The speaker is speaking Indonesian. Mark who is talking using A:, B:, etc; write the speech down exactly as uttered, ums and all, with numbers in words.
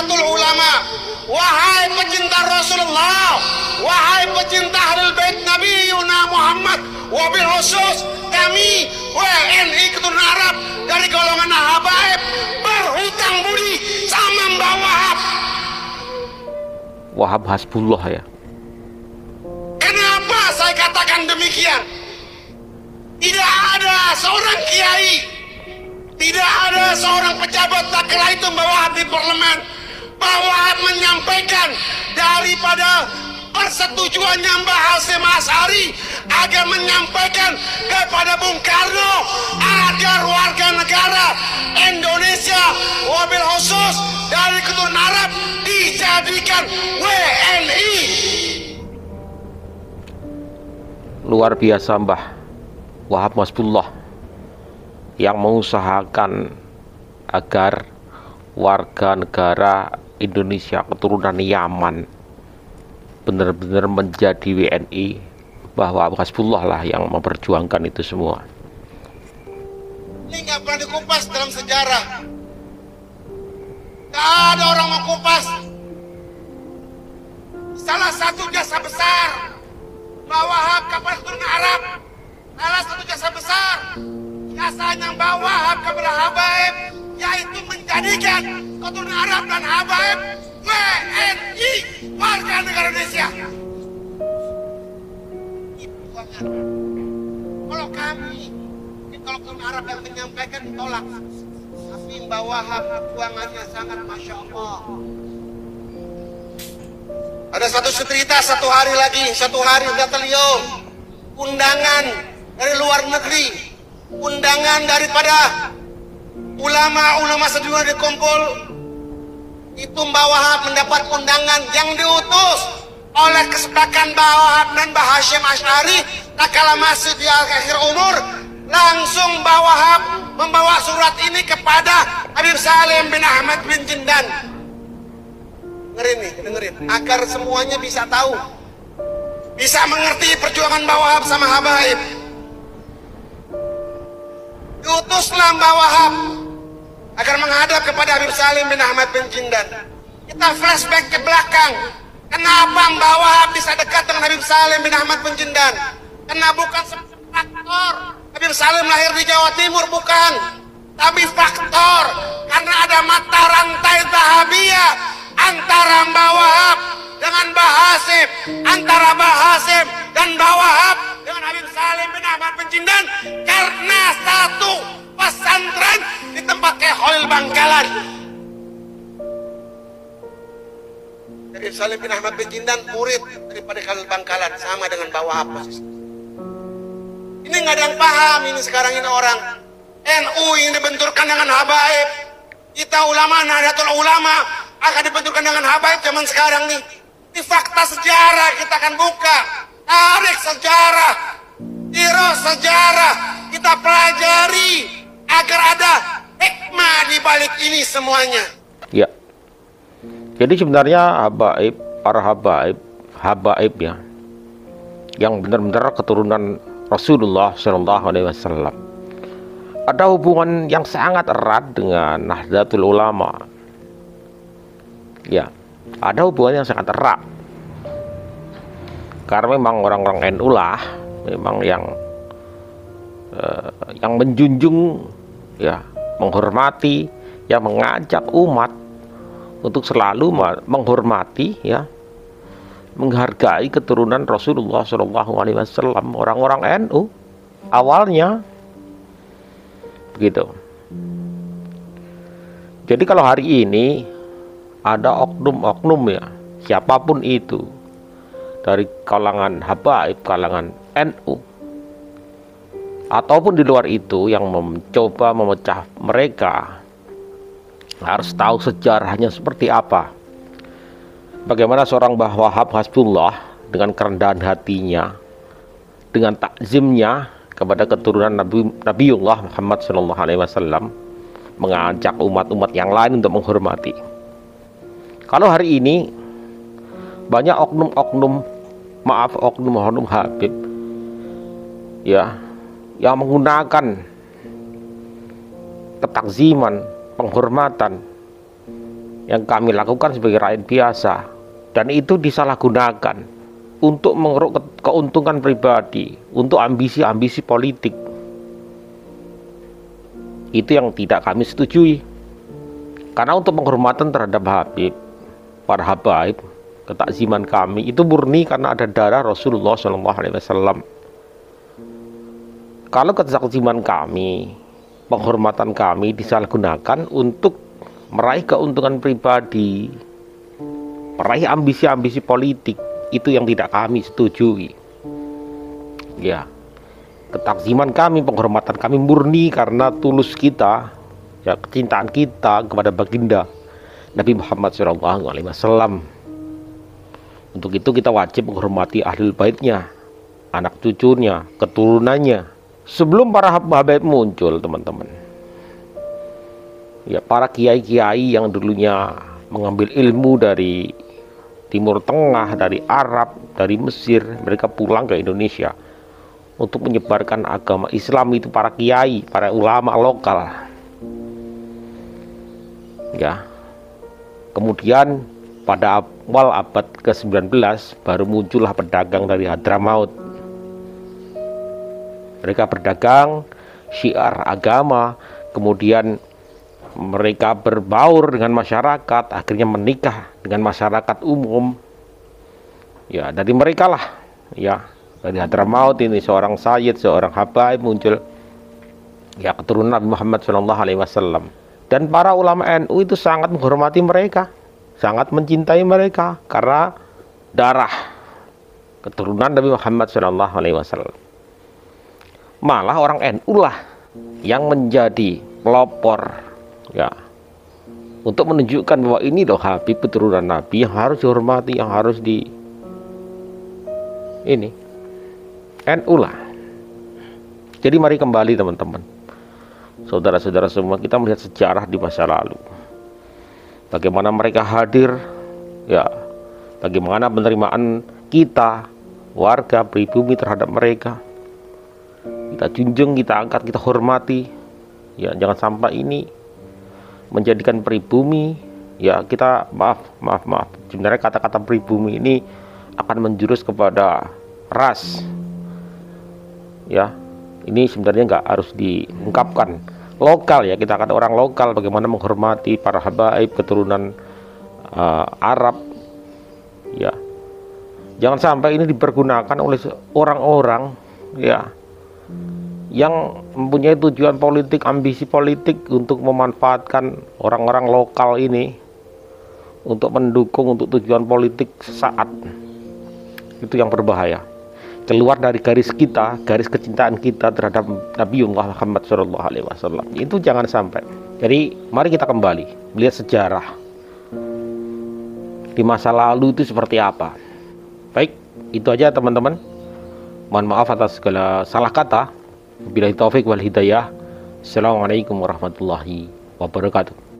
A: Nahdlatul Ulama, wahai pecinta Rasulullah, wahai pecinta Ahlul Bait Nabi Yuna Muhammad, wabil khusus kami W N I Keturunan Arab dari golongan Habaib berhutang budi sama Mbah Wahab.
B: Wahab Hasbullah ya.
A: Kenapa saya katakan demikian? Tidak ada seorang kiai, tidak ada seorang pejabat tak kala itu Mbah Wahab di parlemen. Mbah Wahab menyampaikan daripada persetujuannya Mbah Hasyim Asy'ari agar menyampaikan kepada Bung Karno agar warga negara Indonesia wabil khusus dari keturunan Arab dijadikan W N I.
B: Luar biasa Mbah Wahab Hasbullah yang mengusahakan agar warga negara Indonesia keturunan Yaman benar-benar menjadi W N I. Mbah Wahab Hasbullah lah yang memperjuangkan itu semua.
A: Ini nggak pernah dikupas dalam sejarah. Gak ada orang mau kupas. Salah satu jasa besar Mbah Wahab kepada keturunan Arab, salah satu jasa besar jasanya Mbah Wahab kepada Habaib, yaitu menjadikan keturunan Arab dan Habaib W N I, warga negara Indonesia. Kalau kami, kalau keturunan Arab yang menyampaikan ditolak, tapi Mbah Wahab perjuangannya sangat Masya Allah. Ada satu cerita, satu hari lagi, satu hari kata beliau, undangan dari luar negeri, undangan daripada ulama-ulama sedunia dikumpul. Itu Mbah Wahab mendapat undangan yang diutus oleh kesepakatan Mbah Wahab dan Mbah Hasyim Asy'ari tak kala masih di akhir umur. Langsung Mbah Wahab membawa surat ini kepada Habib Salim bin Ahmad bin Jindan. Dengerin nih, dengerin, agar semuanya bisa tahu, bisa mengerti perjuangan Mbah Wahab sama Habaib. Diutuslah Mbah Wahab agar menghadap kepada Habib Salim bin Ahmad bin Jindan. Kita flashback ke belakang. Kenapa Mbah Wahab bisa dekat dengan Habib Salim bin Ahmad bin Jindan? Karena bukan faktor Habib Salim lahir di Jawa Timur, bukan, tapi faktor karena ada mata rantai Wahabiyah antara Mbah Wahab dengan Mbah Hasyim, antara Mbah Hasyim dan Mbah Wahab dengan Habib Salim bin Ahmad bin Jindan, karena satu pesantren di tempat kayak Khalil Bangkalan. Habib Salim bin Ahmad bin Jindan murid daripada Khalil Bangkalan, sama dengan Mbah Wahab posisi. Ini nggak ada yang paham ini sekarang ini orang. N U yang dibenturkan dengan Habaib, kita ulama Nahdlatul Ulama akan dibenturkan dengan Habaib zaman sekarang nih. Ini fakta sejarah, kita akan buka tarik sejarah, tiros sejarah, kita pelajari agar ada hikmah di balik ini semuanya.
B: Ya. Jadi sebenarnya Habaib, para Habaib, Habaib ya, yang benar-benar keturunan Rasulullah Shallallahu Alaihi Wasallam, ada hubungan yang sangat erat dengan Nahdlatul Ulama. Ya, ada hubungan yang sangat erat. Karena memang orang-orang N U lah, memang yang uh, yang menjunjung, ya, menghormati, yang mengajak umat untuk selalu menghormati, ya, menghargai keturunan Rasulullah Shallallahu Alaihi Wasallam, orang-orang N U awalnya begitu. Jadi kalau hari ini ada oknum-oknum, ya, siapapun itu dari kalangan Habaib, kalangan N U ataupun di luar itu yang mencoba memecah mereka, harus tahu sejarahnya seperti apa. Bagaimana seorang Mbah Wahab Hasbullah dengan kerendahan hatinya, dengan takzimnya kepada keturunan Nabi, Nabiullah Muhammad Shallallahu Alaihi Wasallam, mengajak umat-umat yang lain untuk menghormati. Kalau hari ini banyak oknum-oknum, maaf oknum-oknum Habib, ya, yang menggunakan ketakziman, penghormatan yang kami lakukan sebagai rakyat biasa, dan itu disalahgunakan untuk mengeruk keuntungan pribadi, untuk ambisi-ambisi politik. Itu yang tidak kami setujui. Karena untuk penghormatan terhadap Habib, para habaib, ketakziman kami itu murni karena ada darah Rasulullah shallallahu alaihi wasallam. Kalau ketakziman kami, penghormatan kami disalahgunakan untuk meraih keuntungan pribadi, meraih ambisi-ambisi politik, itu yang tidak kami setujui. Ya, ketakziman kami, penghormatan kami murni karena tulus kita, ya, kecintaan kita kepada baginda Nabi Muhammad shallallahu alaihi wasallam. Untuk itu kita wajib menghormati ahlul baitnya, anak cucunya, keturunannya. Sebelum para habaib muncul, teman-teman, ya, para kiai-kiai yang dulunya mengambil ilmu dari Timur Tengah, dari Arab, dari Mesir, mereka pulang ke Indonesia untuk menyebarkan agama Islam. Itu para kiai, para ulama lokal. Ya. Kemudian pada awal abad ke sembilan belas baru muncullah pedagang dari Hadramaut. Mereka berdagang syiar agama, kemudian mereka berbaur dengan masyarakat, akhirnya menikah dengan masyarakat umum. Ya, dari mereka lah, ya, dari Hadramaut ini seorang sayyid, seorang habaib muncul, ya, keturunan Nabi Muhammad shallallahu alaihi wasallam. Dan para ulama N U itu sangat menghormati mereka, sangat mencintai mereka karena darah keturunan Nabi Muhammad shallallahu alaihi wasallam. Malah orang N U lah yang menjadi pelopor, ya, untuk menunjukkan bahwa ini loh Habib keturunan Nabi yang harus dihormati, yang harus di ini N U lah. Jadi mari kembali teman-teman, saudara-saudara semua, kita melihat sejarah di masa lalu, bagaimana mereka hadir, ya, bagaimana penerimaan kita warga pribumi terhadap mereka. Kita junjung, kita angkat, kita hormati, ya, jangan sampai ini menjadikan pribumi, ya, kita maaf maaf maaf sebenarnya kata-kata pribumi ini akan menjurus kepada ras, ya. Ini sebenarnya nggak harus diungkapkan. Lokal, ya, kita kata orang lokal, bagaimana menghormati para habaib keturunan uh, Arab, ya. Jangan sampai ini dipergunakan oleh orang-orang, ya, yang mempunyai tujuan politik, ambisi politik untuk memanfaatkan orang-orang lokal ini untuk mendukung untuk tujuan politik sesaat. Itu yang berbahaya, keluar dari garis kita, garis kecintaan kita terhadap Nabiullah Muhammad shallallahu alaihi wasallam. Itu jangan sampai. Jadi mari kita kembali melihat sejarah di masa lalu itu seperti apa. Baik, itu aja teman-teman. Mohon maaf atas segala salah kata. Billahi taufik wal hidayah. Assalamualaikum warahmatullahi wabarakatuh.